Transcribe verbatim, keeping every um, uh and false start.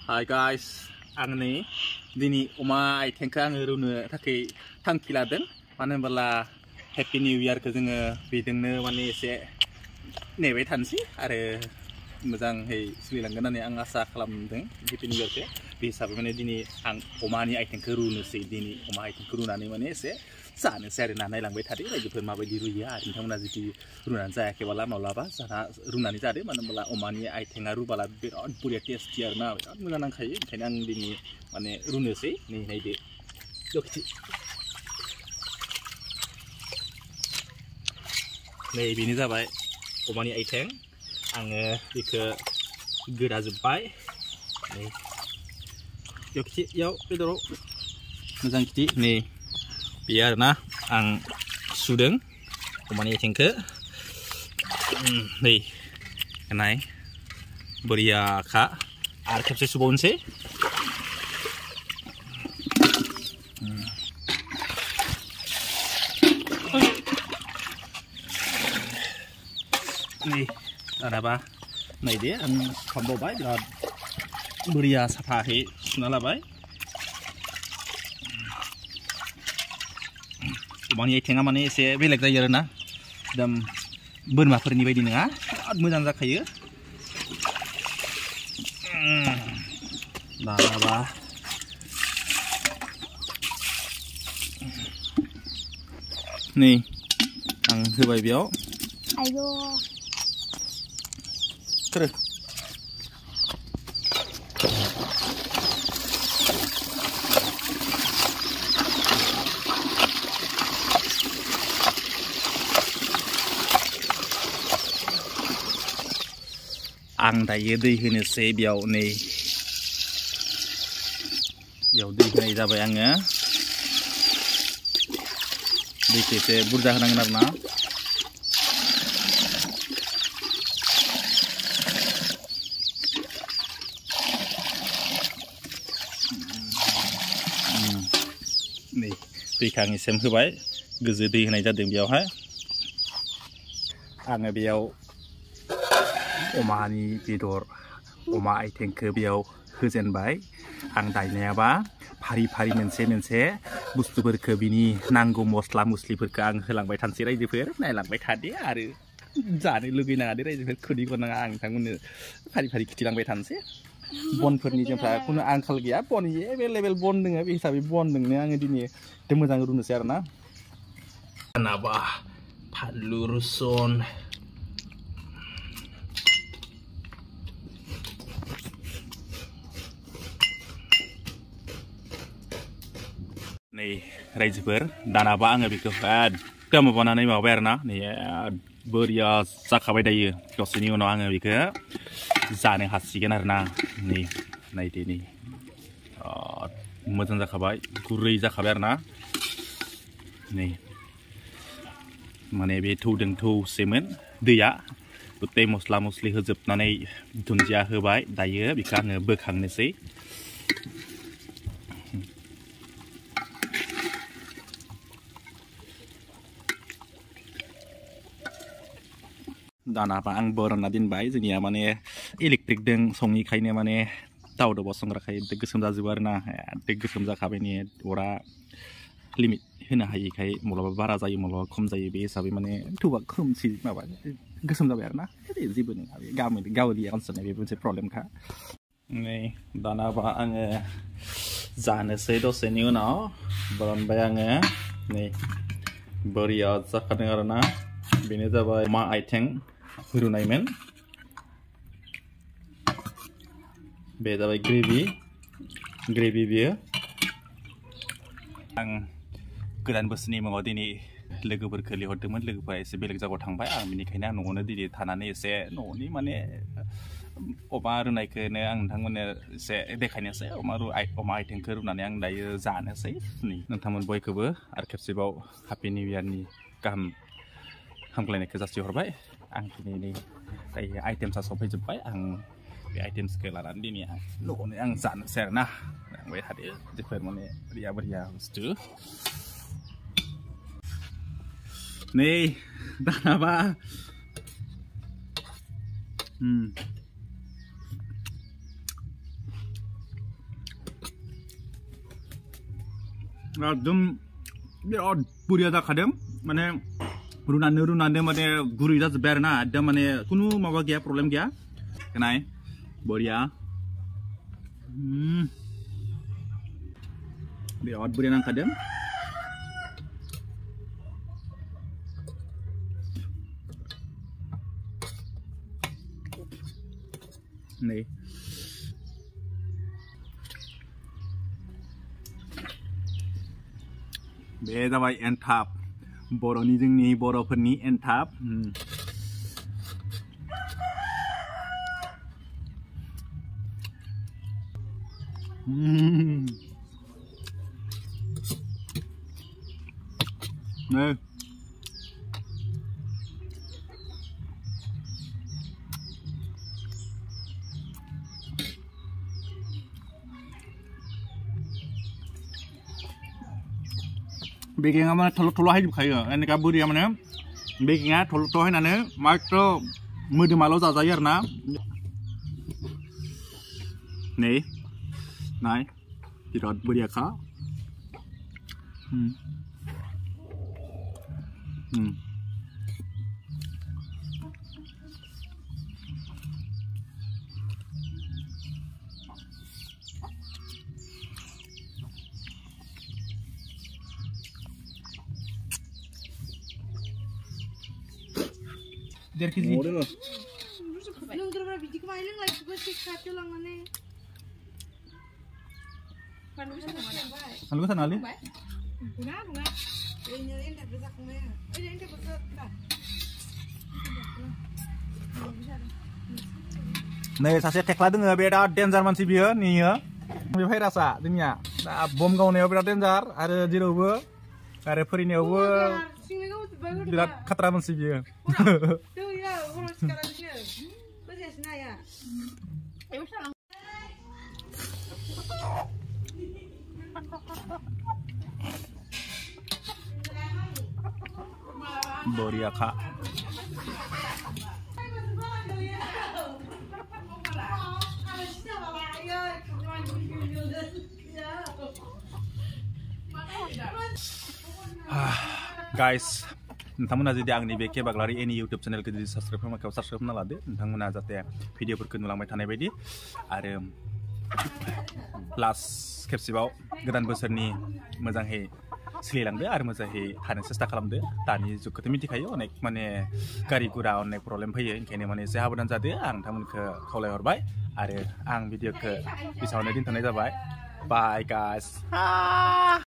Hi guys, ang ni dini uma I think ang runu takai tangki laden. Mana bala Happy New Year ke जोङो बेदोंनो माने एसे नेबाय थानोसै आरो मोजाङै सोलिलांगोन होननानै आं आसा खालामदों Happy New Year के बे हिसाबै माने दिनै आं अमानि आइटेमखौ रुनोसै दिनै अमा आइटेमखौ रुनानै माने एसे जानोसै आरो ना नायलांबाय थादो रायजोफोर माबायदि रुयो आरो नोंथांमोना जुदि रुनानै जायाखैबाला माब्लाबा जाना रुनानै जादो मानो होनब्ला अमानि आइटेमा रुबाला बिराद बरिया टेस्टि आरो ना बिराद मोजां नांखायो ओंखायनो आं दिनै माने रुनोसै नै नायदो नै बेनो जाबाय अमानि आइटेम आङो बेखौ गोदाजोब्बाय नै याव खिथि याव बेदराव मोजां खिथि नै बे आरोना आं सुदों अमानि आइटेमखौ नै नाय बरियाखा आरो खेबसे सुबावनोसै nih ada apa? Nah ini ang pembawa biar beria sapahi sunala bay. Umani tengah mana se belak daya na, dam berma perni bay di nengah, ad mudan zakaya. Nah apa? Nih ang hebay biau. Ayo. Kere. Ang dayo दै होनोसै बेयाव नै बेयाव दै होनाय जाबाय आङो दैखौ एसे बुरजा होनांगोन आरो ना दैखौ आं एसे होबाय गोजो दै होनाय जादों बेयावहाय आङो बेयाव अमानि बेदर अमा आइटेमखौ बेयाव होजेनबाय आं दायनायाबा फारि फारि मोनसे मोनसे बुस्थुफोरखौ बिनि नांगौ मस्ला मस्लिफोरखौ आं होलांबाय थानोसै रायजोफोर नायलांबाय थादो आरो जानो लुगैनाङा दे रायजोफोर खुदै गनाङा आं नोंथांमोननो फारि फारि खिथिलांबाय थानोसै बनफोरनि जोंफ्रा खुनु आंखाल गैया बननि एभेलेबेल बन दङ बे हिसाबै बन दङनो आङो दिनै मोजां रुनोसै आरो ना नाबा फानलु रुसुन नै रायजोफोर दानाबा आङो बेखौ एकदम माबानानै माबाबाय आरो ना नै बोरिया जाखाबाय दायो दसेनि उनाव आङो बेखौ जानो हासिगोन आरो ना नै नायदो नै मोजां जाखाबाय गुरै जाखाबाय आरो ना नै माने बे थौदों थौसेमोन दैया गथै मस्ला मस्लि होजोबनानै दुन्दिया होबाय दायो बेखौ आङो बोखांनोसै दानाबा आं बरनना दोनबाय जोंनिया माने इलेक्ट्रिक दों सङिखायनो माने दावदोबो संग्राखाय गोसोम जाजोबो आरो ना दै गोसोम जाखाबाय ने अरा लिमिट होनो हायिखाय माब्लाबा बारा जायो माब्लाबा खम जायो बे हिसाबै माने थौबा खोमसि माबा गोसोम जाबाय आरो ना जेबो नङा बे गावनि गावनि आनसारनाय बे मोनसे प्रब्लेमखा नै दानाबा आङो जानोसै दसेनि उनाव बरनबाय आङो नै बोरिया जाखादों आरो ना बेनो जाबाय अमा आइटेम रुनायमोन बे जाबाय ग्रेभि ग्रेभि बियो आं गोदान बोसोरनि मुङाव दिनै लोगोफोरखौ लिंहरदोंमोन लोगोफोरा एसे बेलेग जायगायाव थांबाय आं बेनिखायनो आं न'आवनो दिनै थानानै एसे न'नि माने अमा रुनायखौनो आं नोंथांमोननो एसे देखायनोसै अमा रु अमा आइटेमखौ रुनानै आं दायो जानोसै नै नोंथांमोन बयखौबो आरो खेबसेबाव हेपि निउ इयारनि गाहाम हामग्लायनायखौ जासिहरबाय आं दिनै दायो आइटेमसा सफैजोब्बाय आं बे आइटेम्सखौ लानानै दिनै आं न'आवनो आं जानोसै आरो ना लांबाय थादो जेफोर माने बरिया बरिया बुस्थु नै दानाबा एकदम बिराद बरिया जाखादों माने रुनानै रुनानै माने गुरै जाजोब्बाय आरो ना एकदम माने खुनु माबा गैया प्रब्लेम गैया नाय बरिया बिराद बरिया नांखादों नै बे जाबाय एनथाब बर'नि जोंनि बर'फोरनि एनथाब नै बेकिंआ माने थल' थल' हायजोबखायो एनेका बोरिया माने बेकिंआ थल' थल' हायनानै मात्र मोदोमाल' जाजायो आरो ना नै नाय बिराद बोरियाखा Dari kiri. Nung terus biji kemarin lagi gue sih kacau langannya. Kan lu sana mana? Kan lu sana ali? Bunga bunga. Ini ini tak bisa kemana? Ini ini tak bisa tak. Nih saya cek lagi nggak beda danger masih biar nih ya. Bebas rasa dunia. Nah bom kau nih beda danger. Ada jero bu. Ada perinya bu. Birat khatra masih biar. Boria kak. Guys, नोंथांमोना जुदि आंनि बे केबाग्लारि any YouTube चेनेलखौ जुदि साबस्क्राइब खालामाखै साबस्क्राइब खालामना लादो नोंथांमोना जाहाथे भिडिअफोरखौ नुलांबाय थानाय बायदि आरो लास्ट खेबसेबाव गोदान बोसोरनि मोजाङै सोलिलांदो आरो मोजाङै थानो सेस्था खालामदो दानि जुगखौथ' मिथिखायो अनेक माने गारि गुरा अनेक प्रब्लेम फैयो ओंखायनो माने एसे साबधान जादो आं नोंथांमोनखौ खावलायहरबाय आरो आं भिडिअखौ बेसावनो दोनथ'नाय जाबाय बाय गाइस